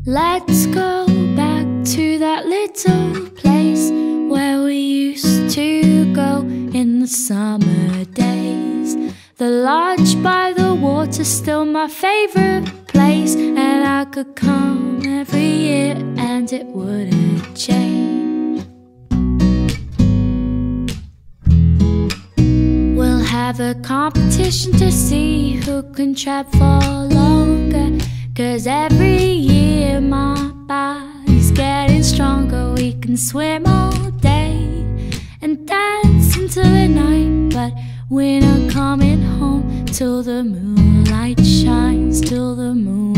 Let's go back to that little place where we used to go in the summer days. The lodge by the water's still my favorite place, and I could come every year and it wouldn't change. We'll have a competition to see who can trap for longer, 'cause every year my body's getting stronger. We can swim all day and dance into the night, but we're not coming home till the moonlight shines, till the moon